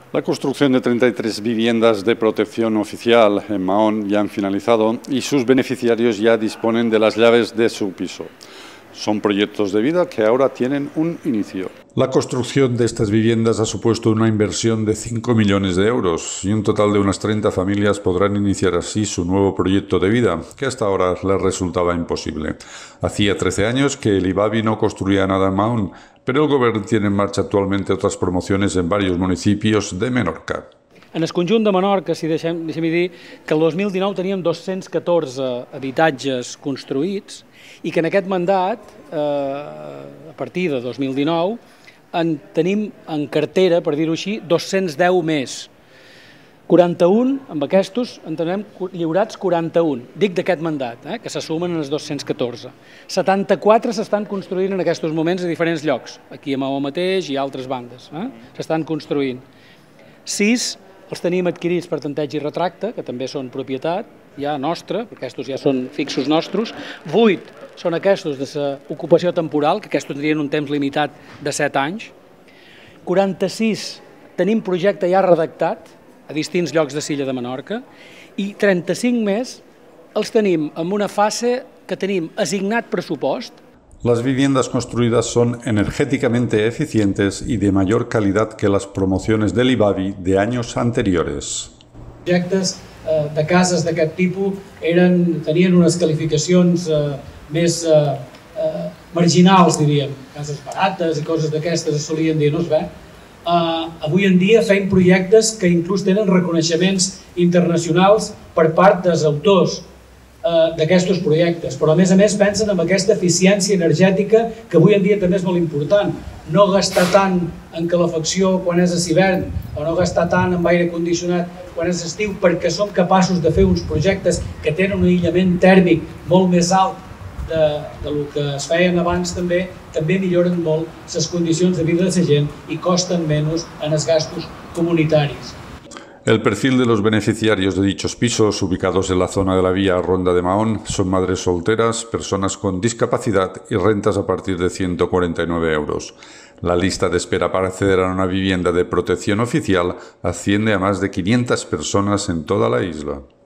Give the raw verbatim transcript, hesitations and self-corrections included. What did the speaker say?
La construcción de treinta y tres viviendas de protección oficial en Mahón ya han finalizado y sus beneficiarios ya disponen de las llaves de su piso. Son proyectos de vida que ahora tienen un inicio. La construcción de estas viviendas ha supuesto una inversión de cinco millones de euros y un total de unas treinta familias podrán iniciar así su nuevo proyecto de vida, que hasta ahora les resultaba imposible. Hacía trece años que el IBAVI no construía nada en Mahón, pero el Govern tiene en marcha actualmente otras promociones en varios municipios de Menorca. En el conjunt de Menorca, si deixem, deixem dir que el dos mil dinou teníem dos-cents catorze habitatges construïts i que en aquest mandat, eh, a partir de dos mil dinou, en tenim en cartera, per dir-ho així, dos-cents deu més. quaranta-un, amb aquests, en tenim lliurats quaranta-un, dic d'aquest mandat, eh, que se sumen als dos-cents catorze. setanta-quatre s'estan construint en aquests moments a diferents llocs, aquí a Maó mateix i altres bandes, eh, s'estan construint. sis els tenim adquirits per tanteig i retracte, que també són propietat ja nostra, perquè aquests ja són fixos nostres. vuit són aquests de l'ocupació temporal, que aquests tindrien un temps limitat de set anys. quaranta-sis tenim projecte ja redactat a distints llocs de l'illa de Menorca i trenta-cinc més els tenim en una fase que tenim assignat pressupost. Las viviendas construidas son energéticamente eficientes y de mayor calidad que las promociones del IBAVI de años anteriores. Projectes eh, de cases d'aquest tipus eren, tenien unes qualificacions eh, més eh, eh, marginals, diríem. Cases barates i coses d'aquestes es solien dir, no es ve? Uh, avui en dia fem projectes que inclús tenen reconeixements internacionals per part dels autors uh, d'aquests projectes, però a més a més pensen en aquesta eficiència energètica que avui en dia també és molt important. No gastar tant en calefacció quan és a hivern o no gastar tant en aire condicionat quan és estiu, perquè som capaços de fer uns projectes que tenen un aïllament tèrmic molt més alt de, de lo que es feien abans també, també milloren molt les condicions de vida de la gent i costen menys en els gastos comunitaris. El perfil de los beneficiarios de dichos pisos, ubicados en la zona de la vía Ronda de Mahón, son madres solteras, personas con discapacidad y rentas a partir de ciento cuarenta y nueve euros. La lista de espera para acceder a una vivienda de protección oficial asciende a más de quinientas personas en toda la isla.